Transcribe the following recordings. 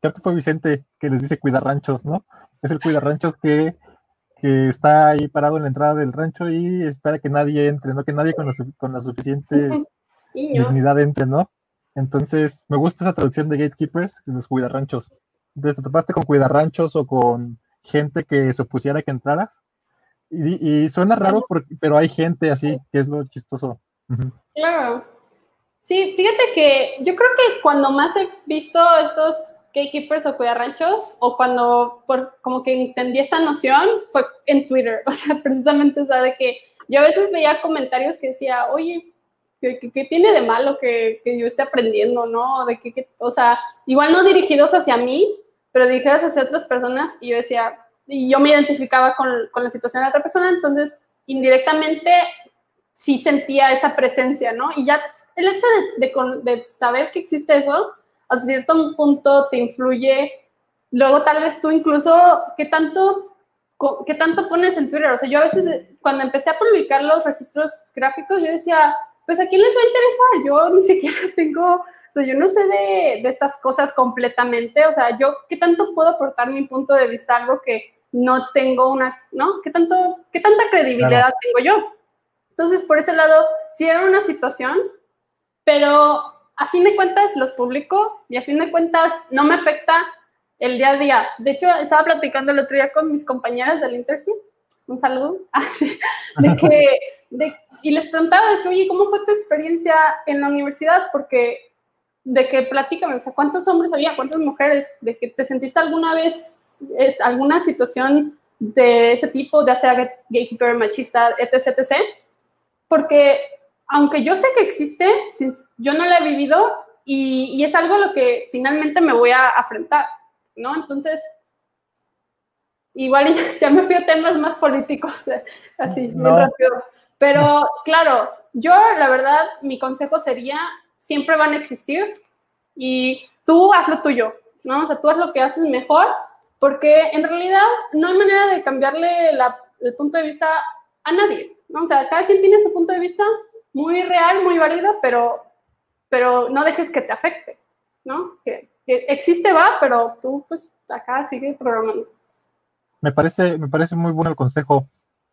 creo que fue Vicente que les dice cuidar ranchos, ¿no? Es el cuidar ranchos que está ahí parado en la entrada del rancho y espera que nadie entre, ¿no? Que nadie con las suficientes Niño. dignidad entre, ¿no? Entonces, me gusta esa traducción de gatekeepers, los cuidarranchos. Entonces, ¿te topaste con cuidarranchos o con gente que se opusiera a que entraras? Y suena raro, pero hay gente así, que es lo chistoso. Uh-huh. Claro. Sí, fíjate que yo creo que cuando más he visto estos gatekeepers o cuidarranchos, o cuando como que entendí esta noción, fue en Twitter. O sea, precisamente, o sea, de que yo a veces veía comentarios que decía, oye, ¿qué tiene de malo que yo esté aprendiendo, no? O sea, igual no dirigidos hacia mí, pero dirigidos hacia otras personas, y yo decía, y yo me identificaba con la situación de otra persona, entonces indirectamente sí sentía esa presencia, ¿no? Y ya el hecho de saber que existe eso, hasta cierto punto te influye. Luego tal vez tú incluso, ¿qué tanto pones en Twitter? O sea, yo a veces cuando empecé a publicar los registros gráficos, yo decía, pues ¿a quién les va a interesar? Yo ni siquiera tengo, o sea, yo no sé de estas cosas completamente. O sea, yo, ¿qué tanto puedo aportar mi punto de vista? Algo que no tengo ¿no? ¿Qué tanta Claro. credibilidad tengo yo? Entonces, por ese lado, sí era una situación, pero a fin de cuentas los publico y a fin de cuentas no me afecta el día a día. De hecho, estaba platicando el otro día con mis compañeras del internship, un saludo, y les preguntaba de que, oye, ¿cómo fue tu experiencia en la universidad? Porque de que platícame, o sea, ¿cuántos hombres había? ¿Cuántas mujeres? ¿De que te sentiste alguna vez alguna situación de ese tipo, de hacer gatekeeper, machista, etc., etc.? Porque aunque yo sé que existe, yo no la he vivido y es algo a lo que finalmente me voy a afrontar, ¿no? Entonces, igual ya me fui a temas más políticos, así, bien No, rápido. Pero claro, yo la verdad, mi consejo sería, siempre van a existir y tú haz lo tuyo, ¿no? O sea, tú haz lo que haces mejor, porque en realidad no hay manera de cambiarle el punto de vista a nadie, ¿no? O sea, cada quien tiene su punto de vista muy real, muy válido, pero no dejes que te afecte, ¿no? Que existe, va, pero tú, pues, acá sigue programando. me parece muy bueno el consejo.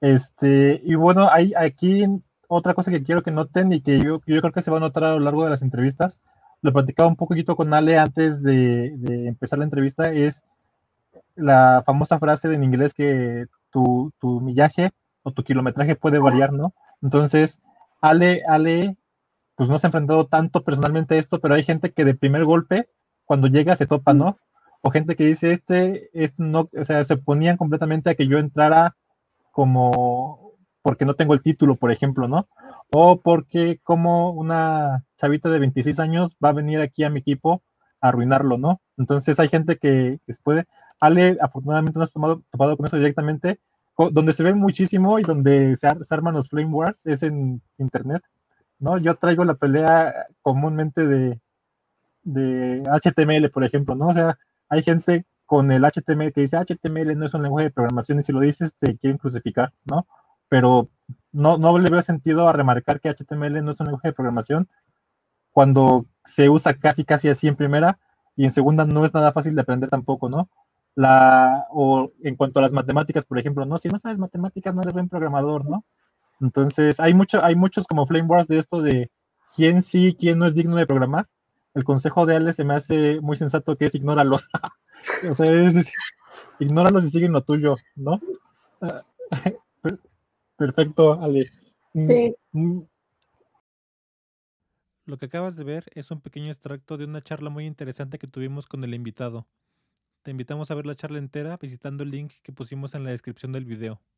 Y bueno, hay aquí otra cosa que quiero que noten y que yo creo que se va a notar a lo largo de las entrevistas. Lo platicaba un poquito con Ale antes de empezar la entrevista, es la famosa frase en inglés que tu millaje o tu kilometraje puede variar, ¿no? Entonces, Ale, pues no se ha enfrentado tanto personalmente a esto, pero hay gente que de primer golpe, cuando llega, se topa, ¿no? O gente que dice, este no, o sea, se oponían completamente a que yo entrara como porque no tengo el título, por ejemplo, ¿no? O porque como una chavita de 26 años va a venir aquí a mi equipo a arruinarlo, ¿no? Entonces hay gente que se puede. Ale, afortunadamente no has topado con eso directamente. Donde se ve muchísimo y donde se arman los flame wars es en internet, ¿no? Yo traigo la pelea comúnmente de HTML, por ejemplo, ¿no? O sea, hay gente con el HTML que dice HTML no es un lenguaje de programación y si lo dices te quieren crucificar, ¿no? Pero no le veo sentido a remarcar que HTML no es un lenguaje de programación cuando se usa casi así en primera y en segunda no es nada fácil de aprender tampoco, ¿no? O en cuanto a las matemáticas, por ejemplo, ¿no? Si no sabes matemáticas no eres buen programador, ¿no? Entonces, hay muchos como flame wars de esto de quién sí, quién no es digno de programar. El consejo de Ale se me hace muy sensato que es ignóralo. O sea, ignóralos y sigue en lo tuyo, ¿no? Ah, Perfecto, Ale. Mm, Sí. mm, Lo que acabas de ver es un pequeño extracto de una charla muy interesante que tuvimos con el invitado. Te invitamos a ver la charla entera visitando el link que pusimos en la descripción del video.